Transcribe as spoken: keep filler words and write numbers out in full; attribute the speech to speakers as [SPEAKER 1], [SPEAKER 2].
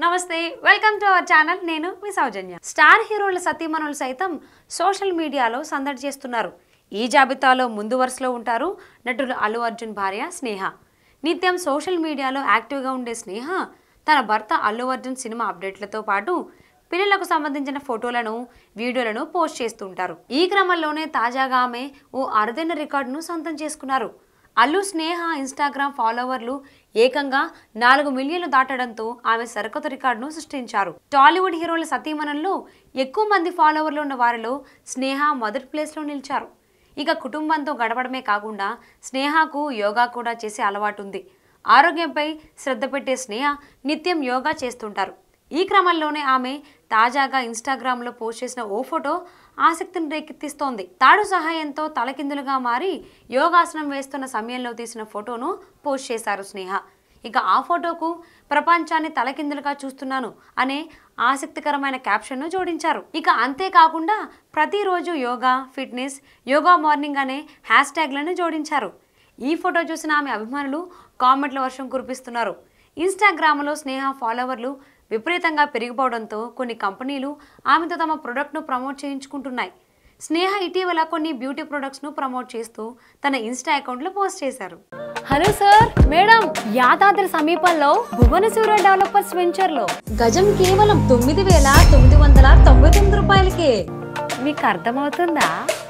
[SPEAKER 1] నమస్తే welcome to our channel నేను మీ సౌజన్య star హీరోల సతీమణులు సైతం సోషల్ మీడియాలో సందడి చేస్తున్నారు ఈ జాబితాలో ముందు వరుసలో ఉంటారు నటుడు అల్లు అర్జున్ భార్య స్నేహ నిత్యం సోషల్ మీడియాలో యాక్టివ్గా ఉండే స్నేహ తన భర్త అల్లు అర్జున్ సినిమా అప్డేట్లతో పాటు పిల్లలకు సంబంధించిన ఫోటోలను వీడియోలను పోస్ట్ చేస్తుంటారు ఈ క్రమంలోనే తాజాగా ఆమె ఓ అరుదైన రికార్డును సొంతం చేసుకున్నారు అల్లు స్నేహ ఇన్స్టాగ్రామ్ ఫాలోవర్లు ఏకంగా నాలుగు మిలియన్లు దాటడంతో ఆమె సరికొత్త రికార్డును సృష్టించారు టాలీవుడ్ హీరోల సతీమణుల్లో ఎక్కువ మంది ఫాలోవర్లు ఉన్న వారిలో స్నేహ మొదటి ప్లేస్లో నిలిచారు ఇక కుటుంబంతో గడపడమే కాకుండా స్నేహకు యోగా కూడా చేసే అలవాటు ఉంది ఆరోగ్యంపై శ్రద్ధ పెట్టే స్నేహ నిత్యం యోగా చేస్తుంటారు ఈ క్రమంలోనే ఆమె తాజాగా ఇన్స్టాగ్రామ్లో పోస్ట్ చేసిన ఓ ఫోటో ఆసక్తిని రేకెత్తిస్తోంది తాడు సహాయంతో తలకిందులుగా మారి యోగాసనం వేస్తున్న సమయంలో తీసిన ఫోటోను పోస్ట్ చేశారు స్నేహ ఇక ఆ ఫోటోకు ప్రపంచాన్ని తలకిందులుగా చూస్తున్నాను అనే ఆసక్తికరమైన క్యాప్షన్ను జోడించారు ఇక అంతేకాకుండా ప్రతిరోజు యోగా ఫిట్నెస్ యోగా మార్నింగ్ అనే హ్యాష్ ట్యాగ్లను జోడించారు ఈ ఫోటో చూసిన ఆమె అభిమానులు కామెంట్ల వర్షం కురిపిస్తున్నారు ఇన్స్టాగ్రామ్లో స్నేహ ఫాలోవర్లు విపరీతంగా పెరిగిపోవడంతో కొన్ని కంపెనీలు ఆమెతో తమ ప్రొడక్ట్ను ప్రమోట్ చేయించుకుంటున్నాయి స్నేహ ఇటీవల కొన్ని బ్యూటీ ప్రొడక్ట్స్ను ప్రమోట్ చేస్తూ తన ఇన్స్టా అకౌంట్లో పోస్ట్ చేశారు
[SPEAKER 2] హలో సార్ మేడం యాదాద్రి సమీపంలో భువనసూర డెవలపర్స్ వెంచర్లో
[SPEAKER 1] గజం కేవలం తొమ్మిది వేల తొమ్మిది వందల తొంభై తొమ్మిది రూపాయలకే మీకు అర్థమవుతుందా